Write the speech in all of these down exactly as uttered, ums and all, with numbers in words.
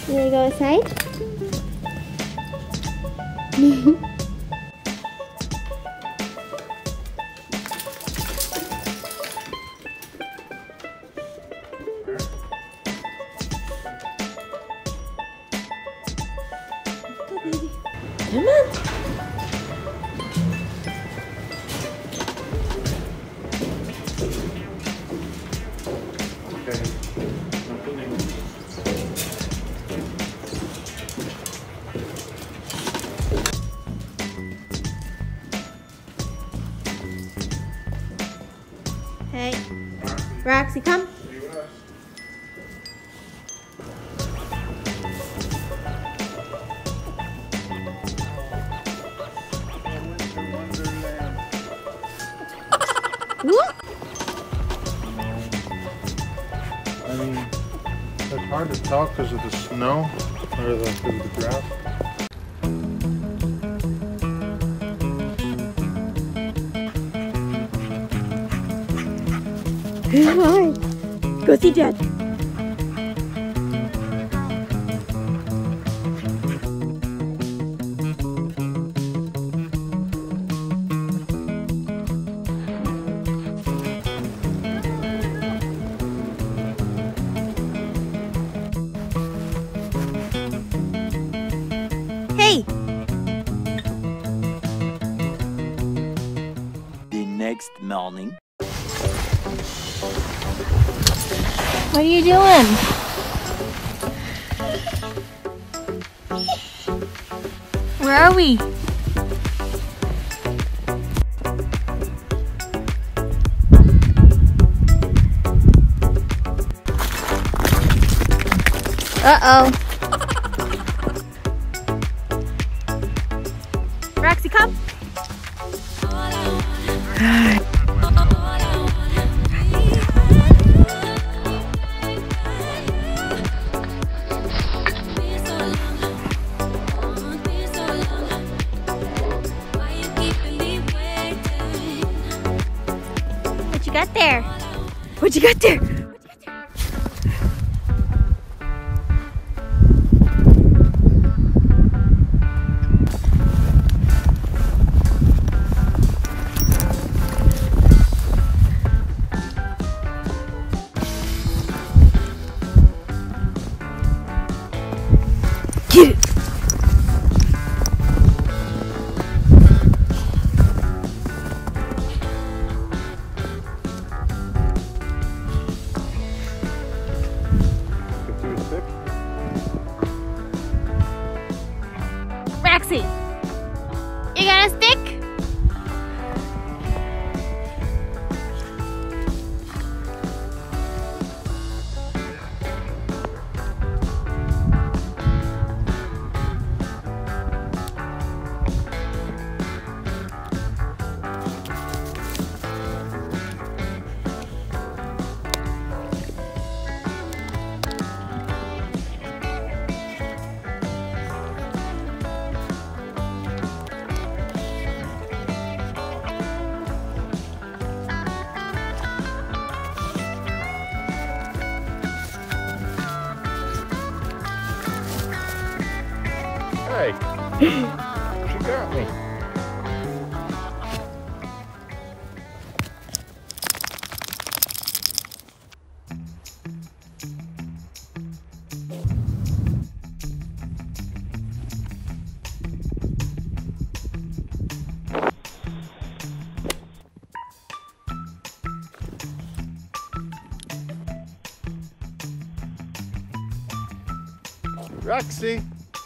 You wanna go outside? Come on. Okay. Hey, Roxie, come. What? I mean, it's hard to talk because of the snow or the, because of the grass. Come on. Go see Dad. Hey! The next morning. What are you doing? Where are we? Uh-oh. Roxie, come. What you got there? What you got there? Get it! Roxie, you got a stick? Hey, she got me. Roxie.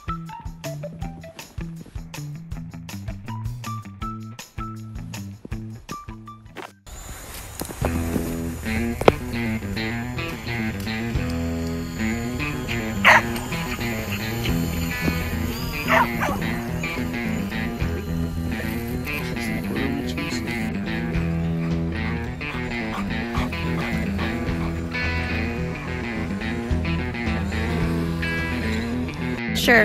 Sure.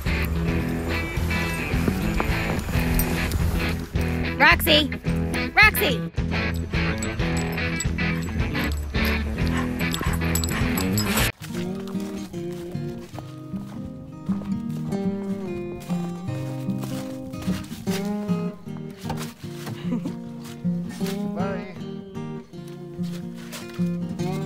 Roxie! Roxie! Roxie. Bye.